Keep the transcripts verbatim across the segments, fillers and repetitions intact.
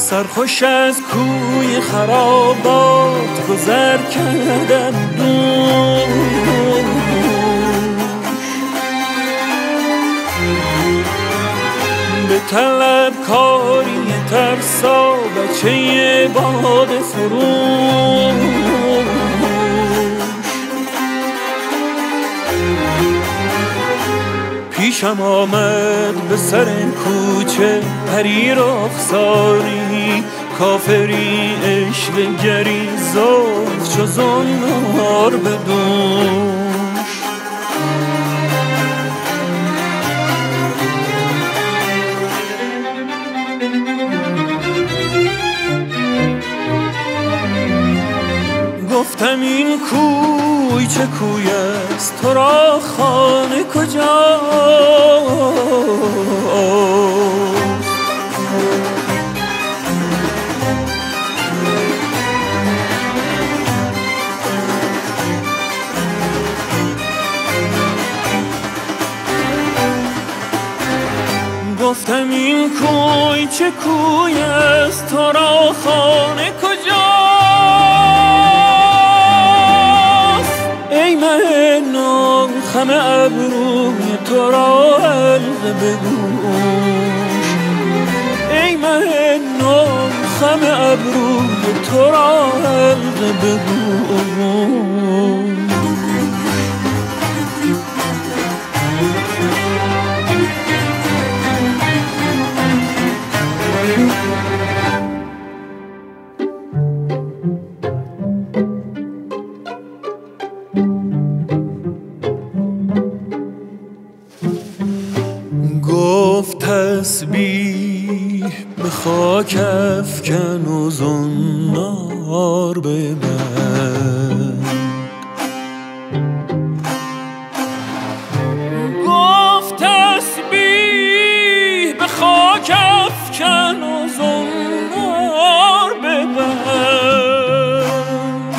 سرخوش از کوی خرابات گذر کردن دور به طلب کاری ترسا بچه باد فروش پیشم آمد به سر کوچه پری رخساری کافری عشق گری زلف چو زنار بدوش گفتم این کوی چه کوی است تو را خانه کجا گفتم این کوی چه کوی است تو را خانه کجاست ای مه نام خم ابروی تو را حلقه به گوش ای مه نام خم ابروی تو را حلقه به گوش گفت تسبیح به خاک افکن و زنار ببند گفت تسبیح به خاک افکن و زنار ببند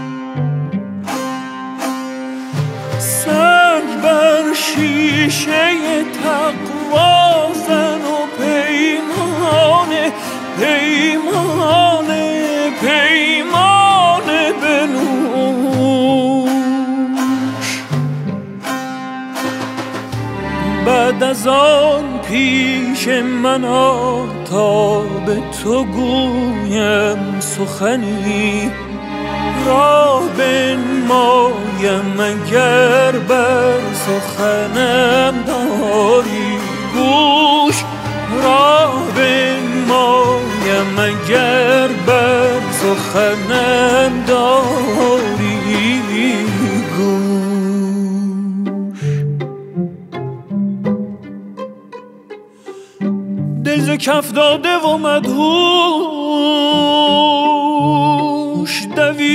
سنگ بر شیشه تقوا زن و پیمانه پیمانه پیمانه بنوش بعد از آن پیش من آ تا به تو گویم سخنی راه بنمایم اگر بر سخنم داری گوش راه بنمایم اگر بر سخنم داری گوش دل ز کف داده و مدهوش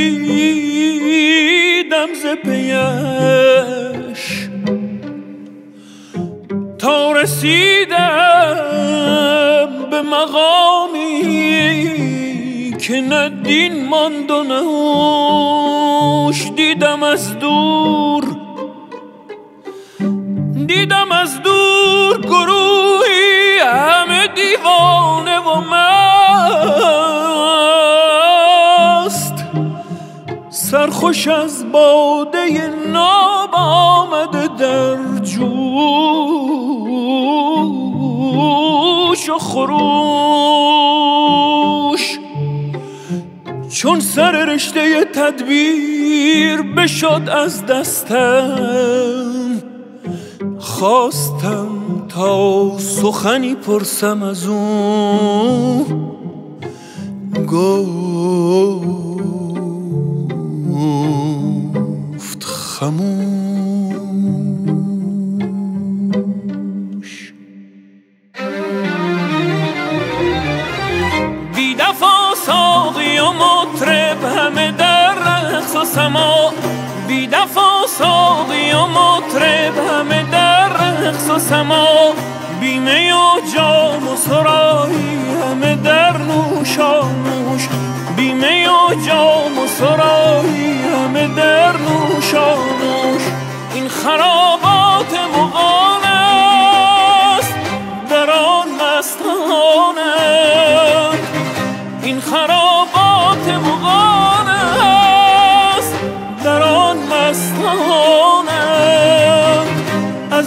دویدم ز پیش تا رسیدم به مقامی که نه دین ماند و نه هوش دیدم از دور دیدم از دور گروهی همه دیوانه و مست سرخوش از باده ناب آمده در جوش و خروش چون سر رشته تدبیر بشد از دستم خواستم تا سخنی پرسم از او گفت خموش بی دفا ساقی و مطرب همه در رقص و سما بی دفا ساقی و مطرب همه در رقص و سما بیمه و جام و سرایی همه در نوشانوش بیمه و جام و سرایی همه در نوشانوش این خرابات مغان است در آن مستانند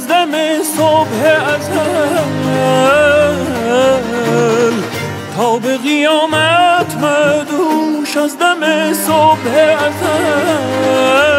از دم صبح ازل تا به قیامت مدوش از دم صبح ازل.